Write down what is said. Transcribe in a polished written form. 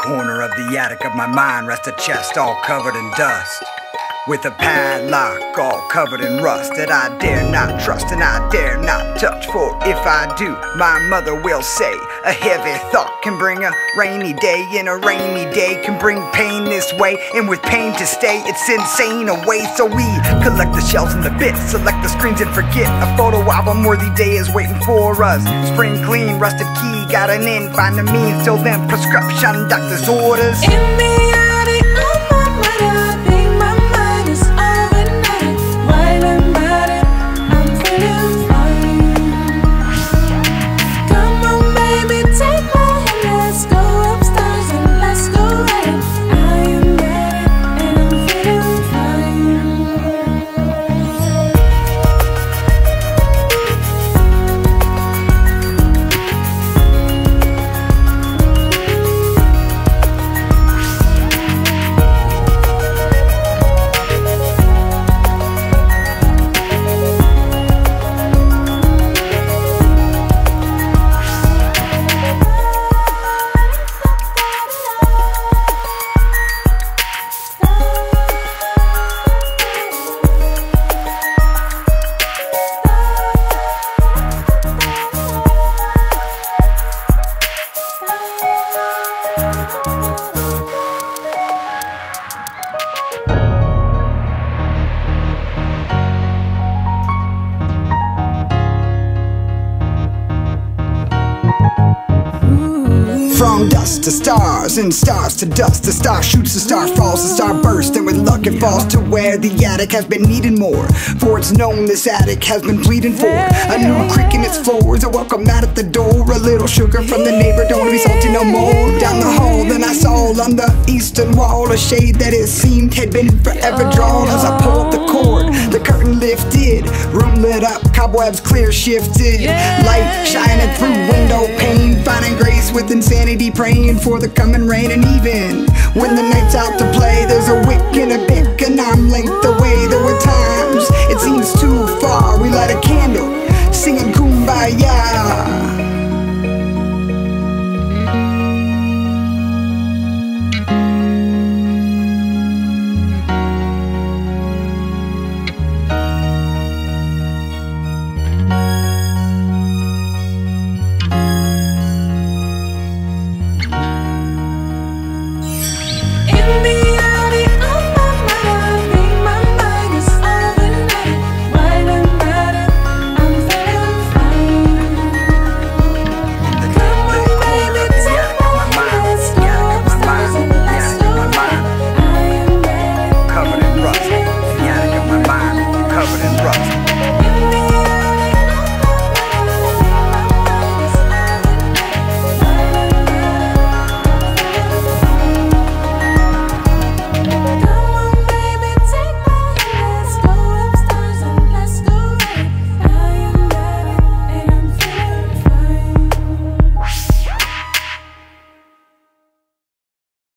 corner of the attic of my mind rests a chest all covered in dust, with a padlock all covered in rust that I dare not trust and I dare not touch. For if I do, my mother will say, a heavy thought can bring a rainy day, and a rainy day can bring pain this way. And with pain to stay, it's insane away. So we collect the shells and the bits, select the screens and forget. A photo album worthy day is waiting for us. Spring clean, rusted key, got an in, find a means. Till then, prescription, doctor's orders. In the attic, on my mind, I think my mind is overnight. While I'm at it, I'm feeling fine. Come on, baby, take my hand, let's go upstairs and let's go at it. I am at it, and I'm feeling fine. From dust to stars and stars to dust, the star shoots, the star falls, the star bursts, and with luck it falls to where the attic has been needing more. For it's known this attic has been pleading for a new creak in its floors, a welcome mat at the door, a little sugar from the neighbor, don't wanna be salty no more. Down the hall then I saw on the eastern wall a shade that it seemed had been forever drawn. As I pulled the cord, the curtain lifted, room lit up, cobwebs clear shifted, light shining through window pane, finding grace with insanity, praying for the coming rain. And even when the night's out to play, there's a wick in a